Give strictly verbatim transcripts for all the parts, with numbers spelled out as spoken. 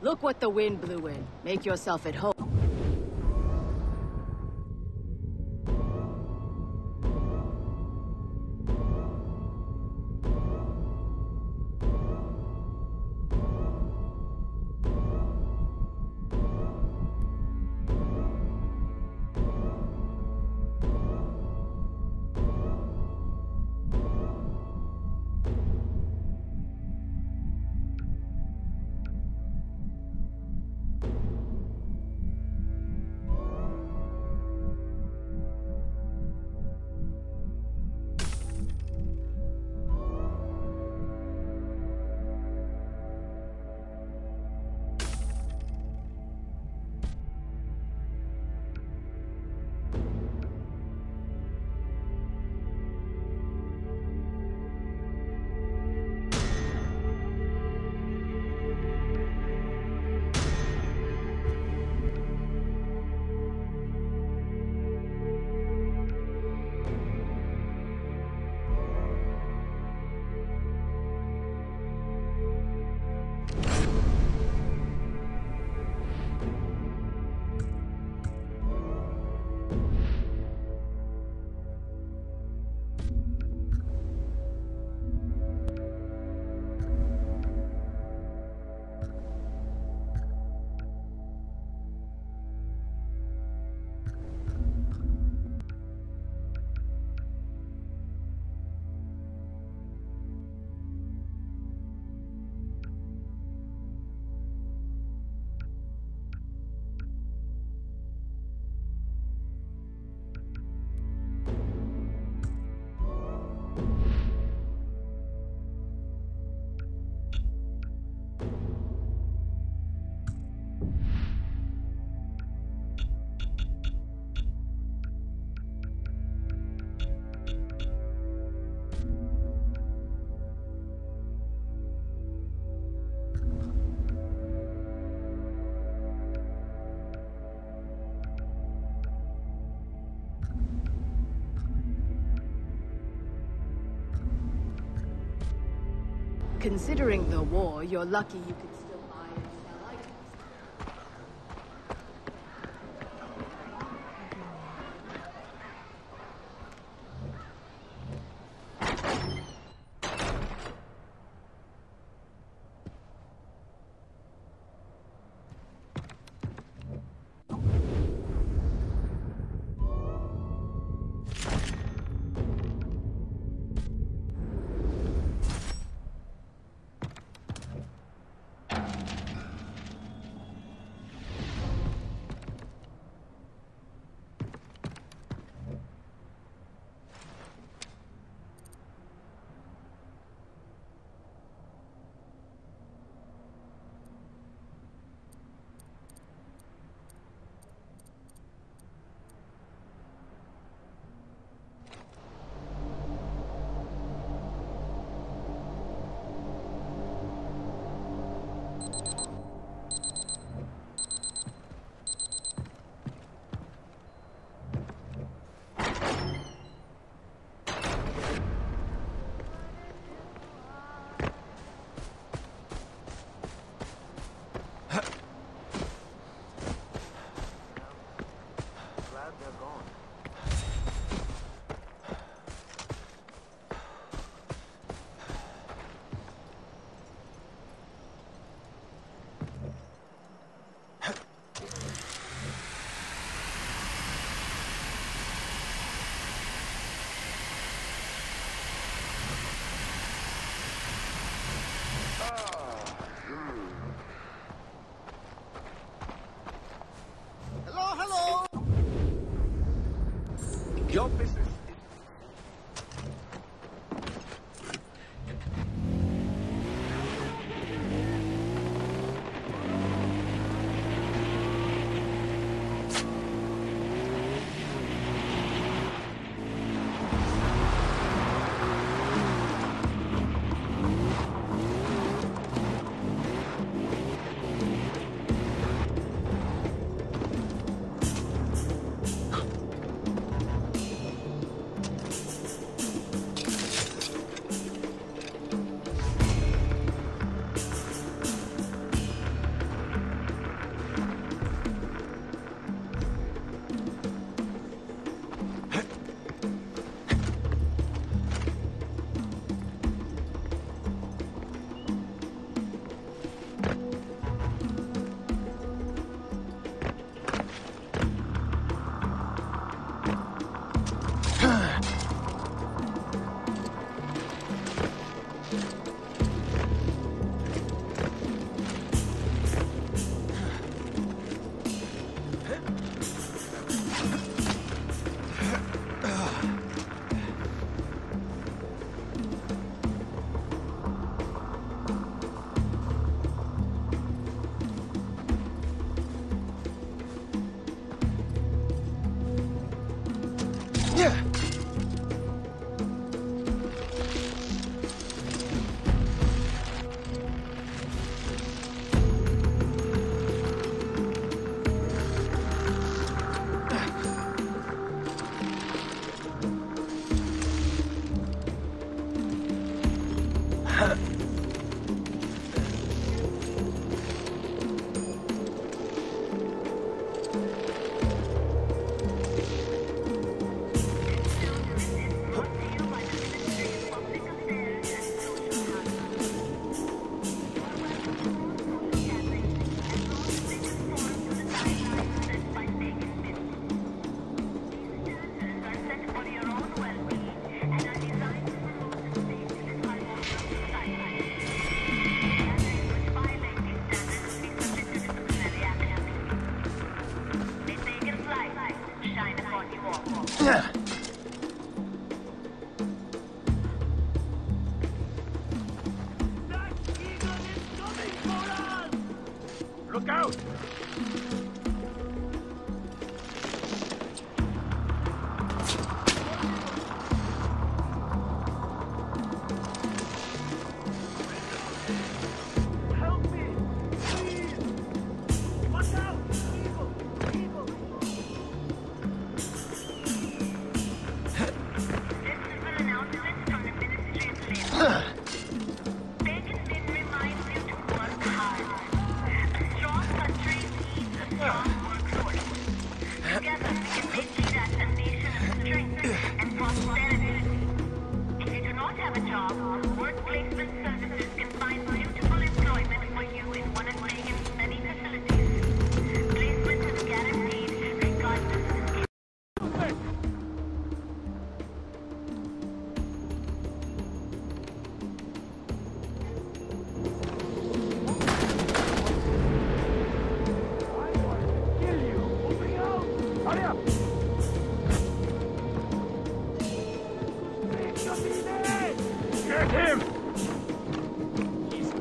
Look what the wind blew in. Make yourself at home. Considering the war, you're lucky you could still buy and sell items. Your business. upon you all. Look out! Help me! Please! Watch out! Evil! Evil! This is an announcement from the Ministry of Labor. Pagan Min reminds you to work hard. A strong country needs a strong workforce. Together we can make that a nation of strength and prosperity. If you do not have a job, work placement services can find suitable employment for you in one of Pagan's many facilities. Placement is guaranteed regardless of Kill you! Moving out! Hurry up! Get him! He's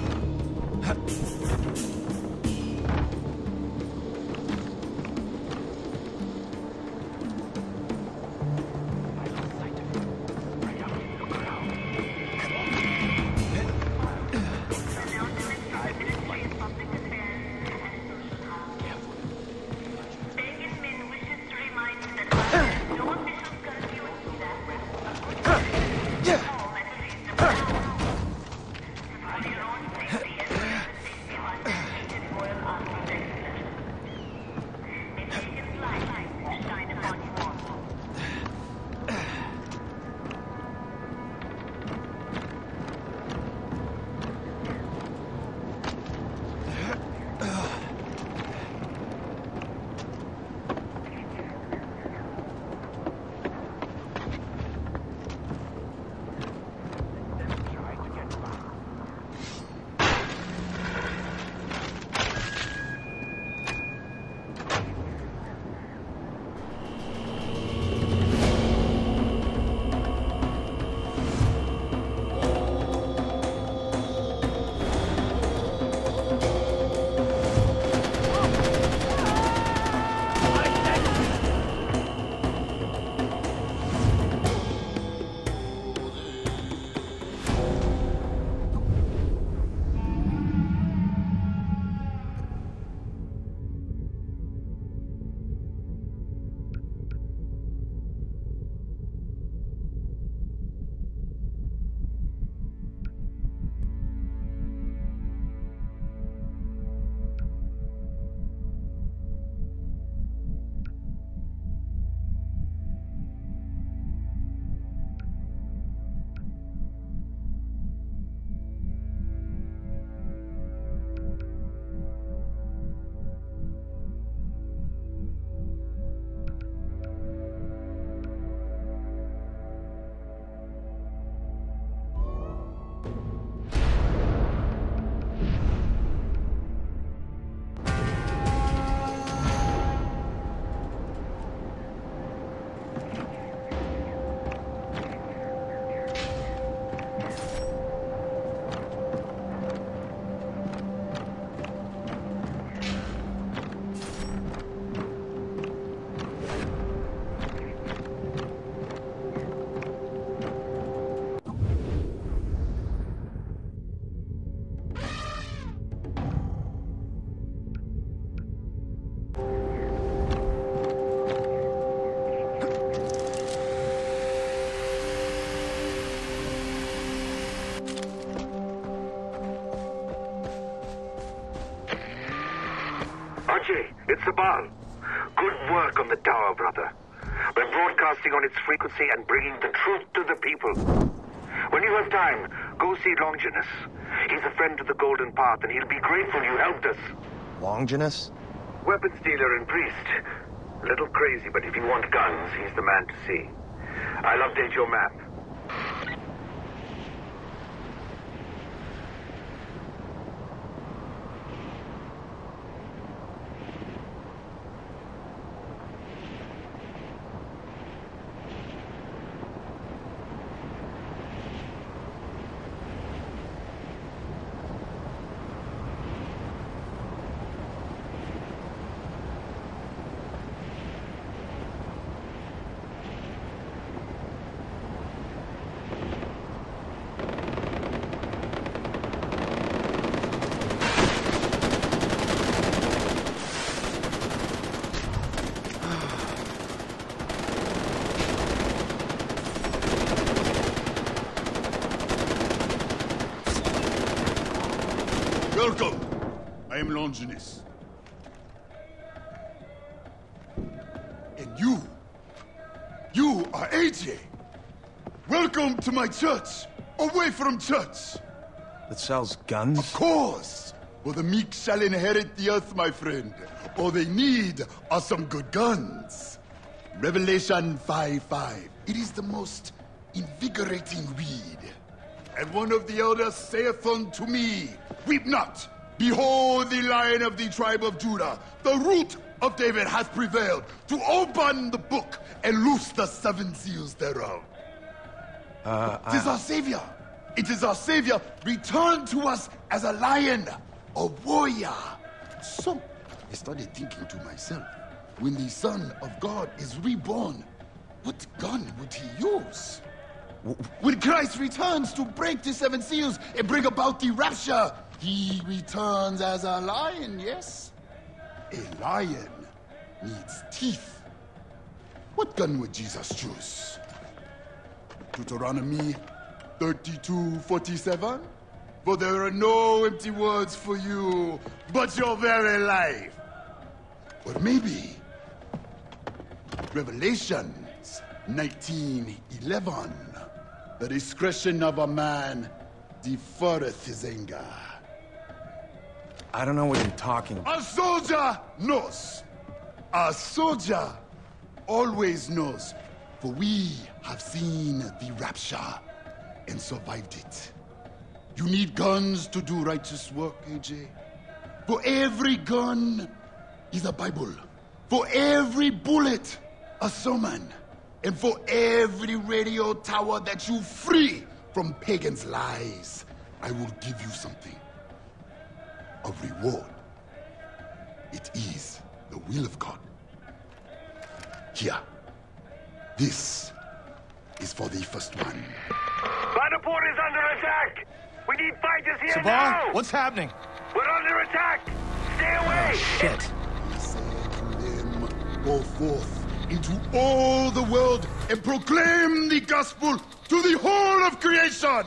Pagan Min wishes to remind you that no official curfew is that all at a reasonable hour. For your own safety and for the safety of our dedicated Royal Army's excellence. May Pagan's light shine upon you all. trying to get back. Archie, it's the barn. Good work on the tower, brother. We're broadcasting on its frequency and bringing the truth to the people. When you have time, go see Longinus. He's a friend of the Golden Path, and he'll be grateful you helped us. Longinus? Weapons dealer and priest. A little crazy, but if you want guns, he's the man to see. I'll update your map. Welcome. I am Longinus. And you, you are A J. Welcome to my church. Away from church. That sells guns? Of course. For the meek shall inherit the earth, my friend. All they need are some good guns. Revelation five five. It is the most invigorating read. And one of the elders saith unto me, weep not. Behold, the Lion of the tribe of Judah, the root of David, hath prevailed to open the book and loose the seven seals thereof. Uh, It is I... our Savior. It is our Savior returned to us as a lion, a warrior. So, I started thinking to myself, when the Son of God is reborn, what gun would he use? When Christ returns to break the seven seals and bring about the rapture, he returns as a lion, yes? A lion needs teeth. What gun would Jesus choose? Deuteronomy thirty-two forty-seven? For there are no empty words for you, but your very life. Or maybe Revelations nineteen eleven. The discretion of a man deferreth his anger. I don't know what you're talking about. A soldier knows. A soldier always knows. For we have seen the rapture and survived it. You need guns to do righteous work, A J. For every gun is a Bible. For every bullet, a sermon. And for every radio tower that you free from pagans' lies, I will give you something. A reward. It is the will of God. Here. This is for the first one. Vanderport is under attack! We need fighters here Sabar, now! what's happening? We're under attack! Stay away! Shit. He said to them, go forth into all the world and proclaim the gospel to the whole of creation!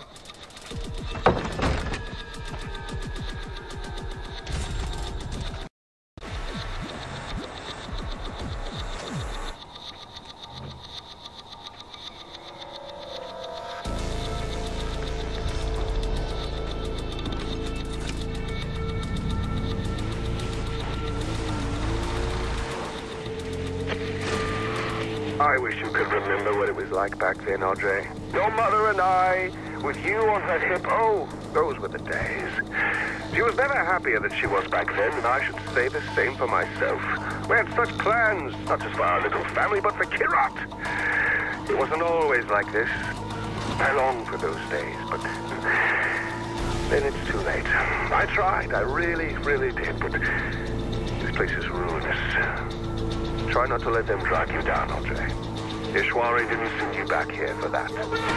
I wish you could remember what it was like back then, Audrey. Your mother and I, with you on her hip, oh, those were the days. She was never happier than she was back then, and I should say the same for myself. We had such plans, not just for our little family, but for Kirat. It wasn't always like this. I long for those days, but then it's too late. I tried, I really, really did, but this place is ruinous. Try not to let them drag you down, Audrey. Ishwari didn't send you back here for that.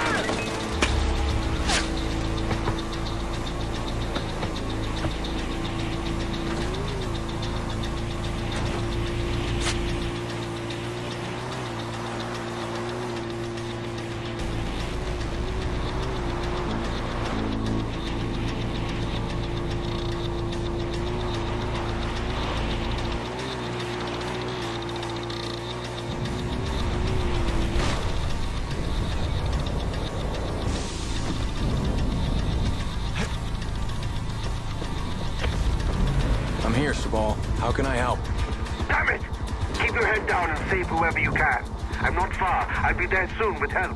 I'm here, Sabal. How can I help? Damn it! Keep your head down and save whoever you can. I'm not far. I'll be there soon with help.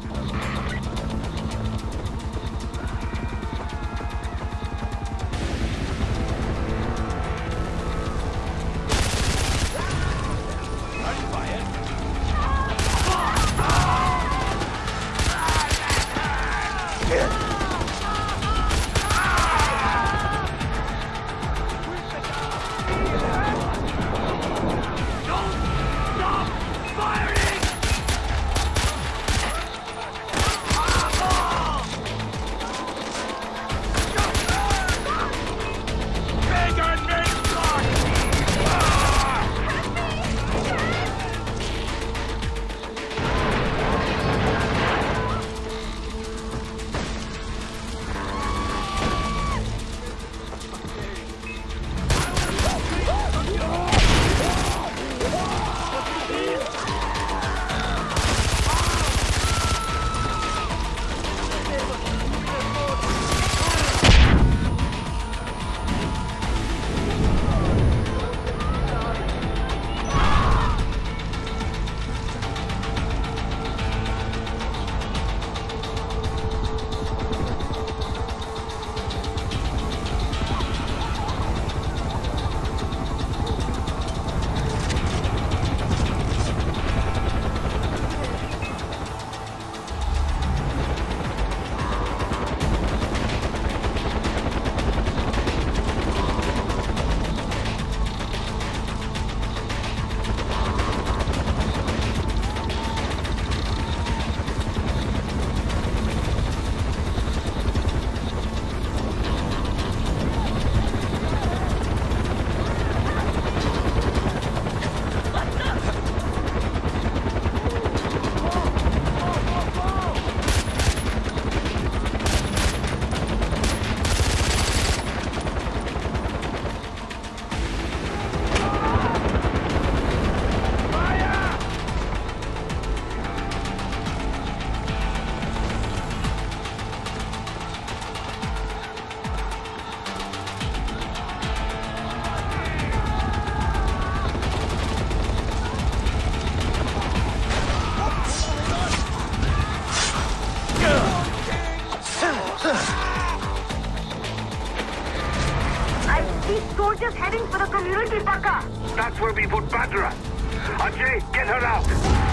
just heading for the community baka. That's where we put Badra. Ajay, get her out.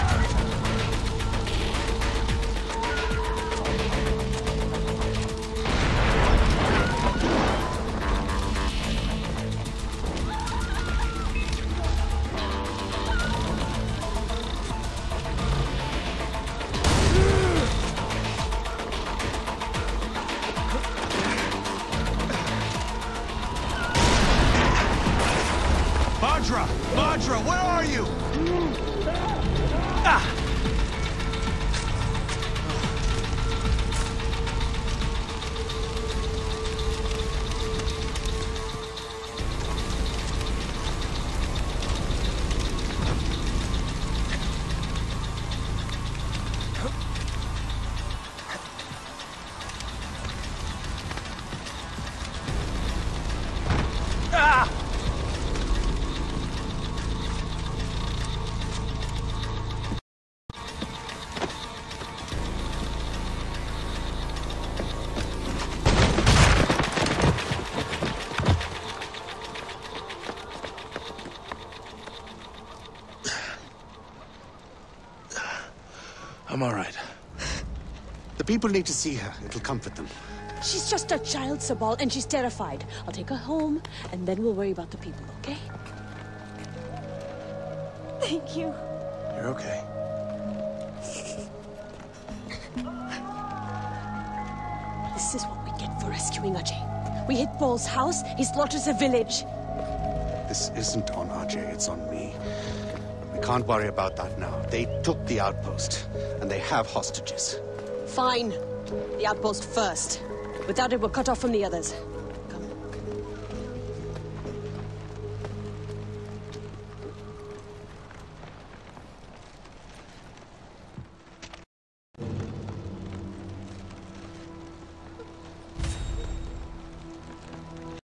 Badra! Badra, where are you? Ah! Ah! I'm all right. The people need to see her. It'll comfort them. She's just a child, Sabal, and she's terrified. I'll take her home, and then we'll worry about the people, okay? Thank you. You're okay. This is what we get for rescuing Ajay. We hit Paul's house, he slaughters a village. This isn't on Ajay, it's on me. We can't worry about that now. They took the outpost, and they have hostages. Fine. The outpost first. Without it, we're cut off from the others.